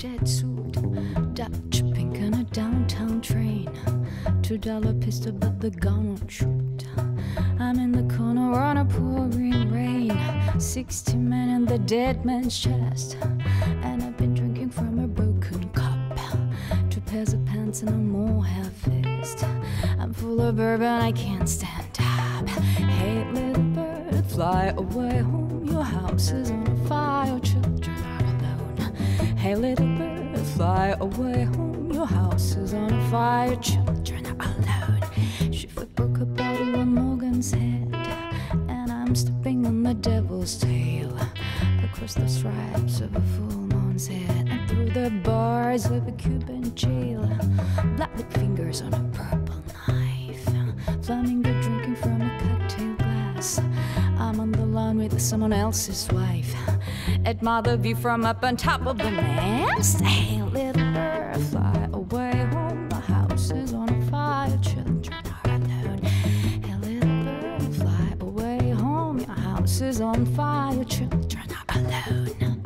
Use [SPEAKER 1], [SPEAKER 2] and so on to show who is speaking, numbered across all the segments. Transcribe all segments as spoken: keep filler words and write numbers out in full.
[SPEAKER 1] dead suit, Dutch pink on a downtown train, two dollar pistol but the gun won't shoot. I'm in the corner on a pouring rain, sixty men in the dead man's chest, and I've been drinking from a broken cup, two pairs of pants and a more half-fist. I'm full of bourbon, I can't stand up. Hey little bird, fly away home, your house is on fire, your children are alone. Hey little bird, fly away home, your house is on fire, your children are alone. She broke a bottle on Morgan's head, and I'm stepping on the devil's tail, across the stripes of a full moon's head, and through the bars of a Cuban jail. Black fingers on a purple knife, flamingo drinking from a cocktail glass. I'm on the lawn with someone else's wife, admire the view from up on top of the mast. Hey little bird, fly away home, the house is on fire, children are alone. Hey little bird, fly away home, your house is on fire, children are alone.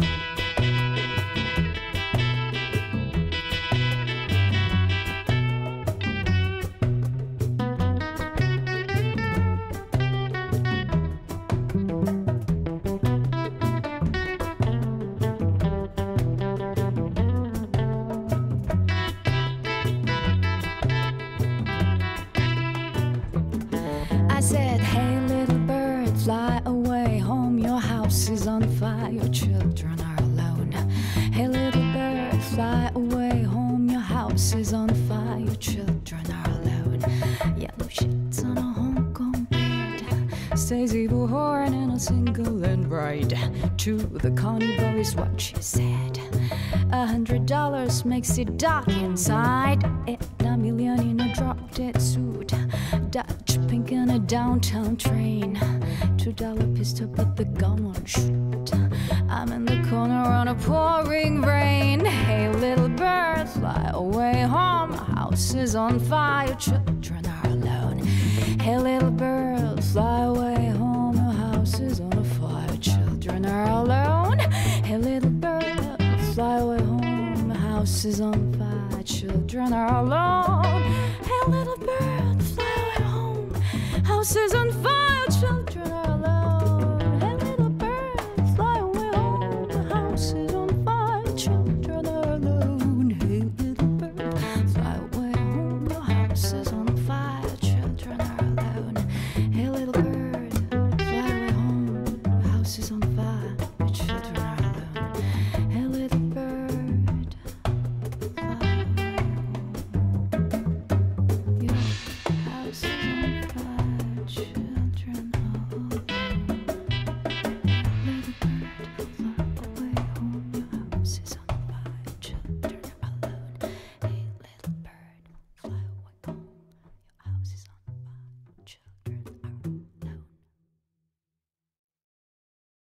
[SPEAKER 1] I said, hey little bird, fly away home, your house is on fire, your children are alone. Hey little bird, fly away home, your house is on fire, your children are alone. Yellow sheets on a Hong Kong bed, stays evil horn in a single and ride to the carnival is what she said. A hundred dollars makes it dark inside, and a million in a drop dead suit, Dutch pink in a downtown train, two dollar pistol but the gun won't shoot. I'm in the corner on a pouring rain. Hey little bird, fly away home, my house is on fire, children are alone. Hey little bird, fly away home, your house is on fire, children are alone. Hey little bird, fly away home, my house is on fire, children are alone. Hey little bird, fly away home, house is on fire, children are